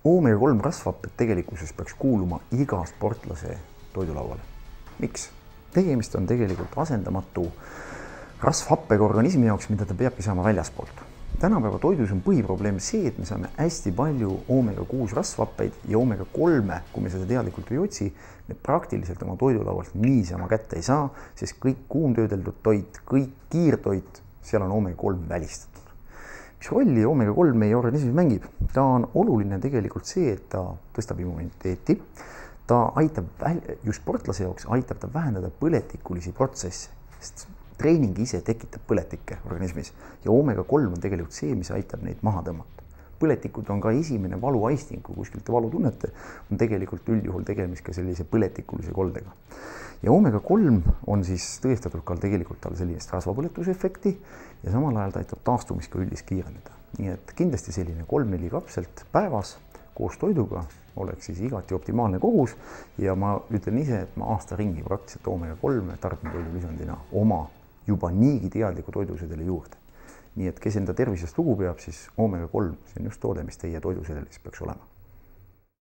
Oomega-3 rasvhapped tegelikkuses peaks kuuluma iga sportlase toidulauale. Miks? Tegemist on tegelikult asendamatu rasvhappega organismi jaoks, mida ta peabki saama väljaspoolt. Tänapäeva toidus on põhiprobleem see, et me saame hästi palju Oomega-6 rasvhappeid ja Oomega-3, kui me seda teadlikult ei otsi, me praktiliselt oma toidulaualt niisama kätte ei saa, sest kõik kuumtöödeldud toit, kõik kiirtoit, seal on Oomega-3 välistatud. Mis rolli Oomega-3 meie organismis mängib? Ta on oluline tegelikult see, et ta tõstab immuniteeti, ta aitab, just sportlase jaoks aitab ta vähendada põletikulisi protsesse, sest treening ise tekitab põletikke organismis ja Oomega-3 on tegelikult see, mis aitab neid maha tõmmata. Põletikud on ka esimene valuaisting, kui kuskilt te valu tunnete, on tegelikult üldjuhul tegemist ka sellise põletikulise koldega. Ja Oomega-3 on siis tõestatud ka tegelikult tal sellist rasvapõletuse efekti ja samal ajal ta aitab taastumist ka üldist kiirendada. Nii et kindlasti selline 3-4 kapselt päevas koos toiduga oleks siis igati optimaalne kogus ja ma ütlen ise, et ma aasta ringi praktiliselt Oomega-3 tarbin toidulisandina oma juba niigi teadliku toidusedeli juurde. Nii et kes enda tervisest lugu peab, siis Oomega-3, see on just toode, mis teie toidusedelis peaks olema.